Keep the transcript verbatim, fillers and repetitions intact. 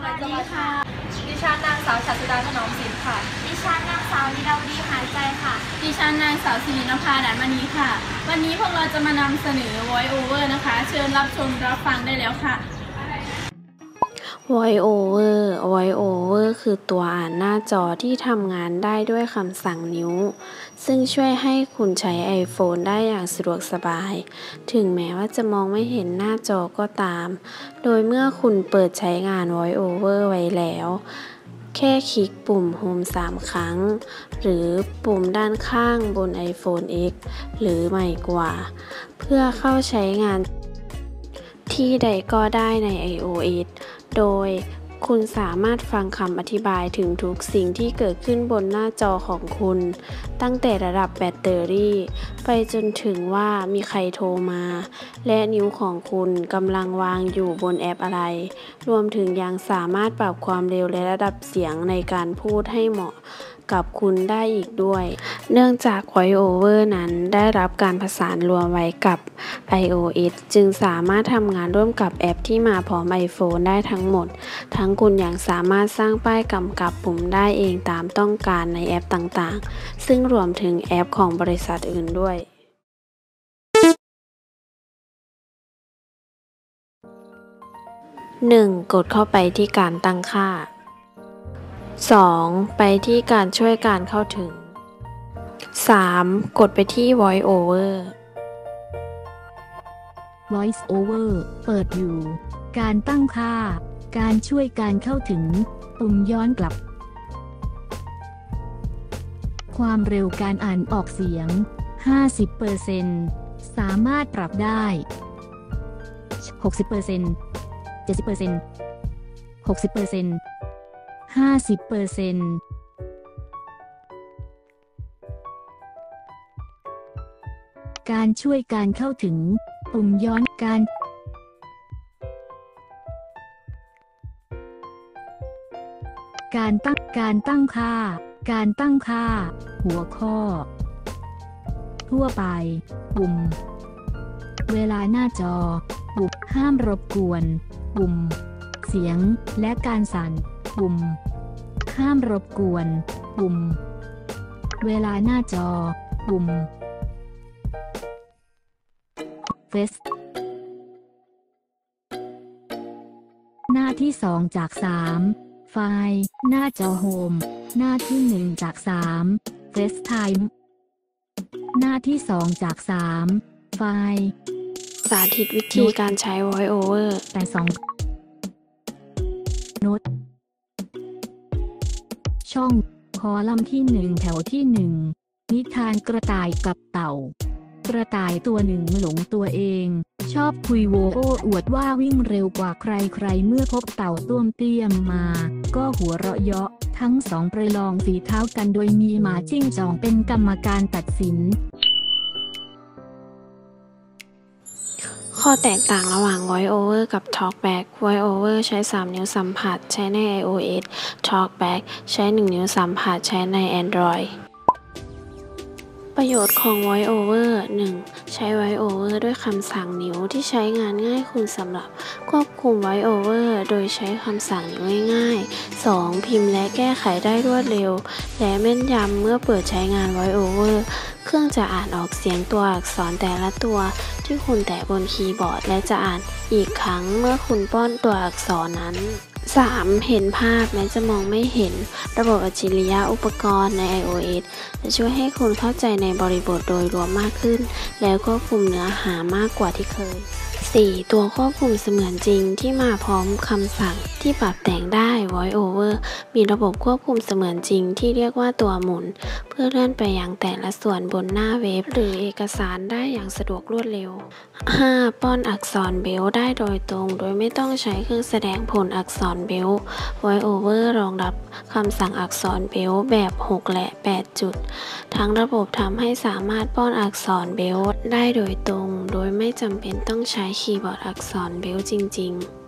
สวัสดีค่ะดิฉันนางสาวชัชดาถนอมศิลป์ค่ะดิฉันนางสาวนิดาวดีหายใจค่ะดิฉันนางสาวศิรินภา ดันมณีค่ะวันนี้พวกเราจะมานำเสนอ Voice Over นะคะเชิญรับชมรับฟังได้แล้วค่ะ Voice Over Voice Over คือตัวอ่านหน้าจอที่ทำงานได้ด้วยคำสั่งนิ้วซึ่งช่วยให้คุณใช้ iPhone ได้อย่างสะดวกสบายถึงแม้ว่าจะมองไม่เห็นหน้าจอก็ตามโดยเมื่อคุณเปิดใช้งาน Voice Over ไว้แล้วแค่คลิกปุ่ม Home สาม ครั้งหรือปุ่มด้านข้างบน iPhone เอ็กซ์ หรือใหม่กว่าเพื่อเข้าใช้งานที่ใดก็ได้ใน iOS โดยคุณสามารถฟังคำอธิบายถึงทุกสิ่งที่เกิดขึ้นบนหน้าจอของคุณตั้งแต่ระดับแบตเตอรี่ไปจนถึงว่ามีใครโทรมาและนิ้วของคุณกำลังวางอยู่บนแอปอะไรรวมถึงยังสามารถปรับความเร็วและระดับเสียงในการพูดให้เหมาะกับคุณได้อีกด้วยเนื่องจาก Voice Over นั้นได้รับการผสานรวมไว้กับ iOS จึงสามารถทำงานร่วมกับแอปที่มาพร้อม iPhone ได้ทั้งหมดทั้งคุณยังสามารถสร้างป้ายกำกับปุ่มได้เองตามต้องการในแอปต่างๆซึ่งรวมถึงแอปของบริษัทอื่นด้วย หนึ่ง กดเข้าไปที่การตั้งค่าสอง ไปที่การช่วยการเข้าถึงสาม กดไปที่ Voice Over Voice Over เปิดอยู่การตั้งค่าการช่วยการเข้าถึงปุ่มย้อนกลับความเร็วการอ่านออกเสียง ห้าสิบเปอร์เซ็นต์ สามารถปรับได้ หกสิบเปอร์เซ็นต์ เจ็ดสิบเปอร์เซ็นต์ หกสิบเปอร์เซ็นต์ห้าสิบเปอร์เซ็นต์การช่วยการเข้าถึงปุ่มย้อนการการตั้งการตั้งค่าการตั้งค่าหัวข้อทั่วไปปุ่มเวลาหน้าจอปุ่มห้ามรบกวนปุ่มเสียงและการสั่นปุ่มห้ามรบกวนปุ่มเวลาหน้าจอปุ่มเฟซหน้าที่สองจากสามไฟล์หน้าจอโฮมหน้าที่หนึ่งจากสามเฟซไทม์หน้าที่สองจากสามไฟล์สาธิตวิธีการใช้ Voice Over แต่สองโน้ตช่องคอลัมน์ที่หนึ่งแถวที่หนึ่งนิทานกระต่ายกับเต่ากระต่ายตัวหนึ่งหลงตัวเองชอบคุยโวโอ้อวดว่าวิ่งเร็วกว่าใครๆเมื่อพบเต่าต้วมเตี้ยมมาก็หัวเราะเยาะทั้งสองประลองฝีเท้ากันโดยมีหมาจิ้งจอกเป็นกรรมการตัดสินข้อแตกต่างระหว่าง Voice Over กับ Talkback Voice Over ใช้สามนิ้วสัมผัสใช้ใน iOS Talkback ใช้หนึ่งนิ้วสัมผัสใช้ใน Android ประโยชน์ของ Voice Over หนึ่ง ใช้ Voice Over ด้วยคำสั่งนิ้วที่ใช้งานง่ายคุณสำหรับควบคุม Voice Over โดยใช้คำสั่งนิ้วง่ายๆ สอง พิมพ์และแก้ไขได้รวดเร็วและแม่นยำเมื่อเปิดใช้งาน Voice Over เครื่องจะอ่านออกเสียงตัวอักษรแต่ละตัวที่คุณแตะบนคีย์บอร์ดและจะอ่านอีกครั้งเมื่อคุณป้อนตัวอักษรนั้น สาม เห็นภาพแม้จะมองไม่เห็นระบบอัจฉริยะอุปกรณ์ใน iOS จะช่วยให้คุณเข้าใจในบริบทโดยรวมมากขึ้นและควบคุมเนื้อหามากกว่าที่เคย สี่ ตัวควบคุมเสมือนจริงที่มาพร้อมคำสั่งที่ปรับแต่งได้ Voice Over มีระบบควบคุมเสมือนจริงที่เรียกว่าตัวหมุนเพื่อเลื่อนไปยังแต่ละส่วนบนหน้าเว็บหรือเอกสารได้อย่างสะดวกรวดเร็ว ห้า ป้อนอักษรเบรลล์ได้โดยตรงโดยไม่ต้องใช้เครื่องแสดงผลอักษรเบรลล์ Voice Over รองรับคำสั่งอักษรเบรลล์แบบหกและแปดจุดทั้งระบบทำให้สามารถป้อนอักษรเบรลล์ได้โดยตรงโดยไม่จำเป็นต้องใช้คีย์บอร์ดอักษรเบรลล์จริงๆ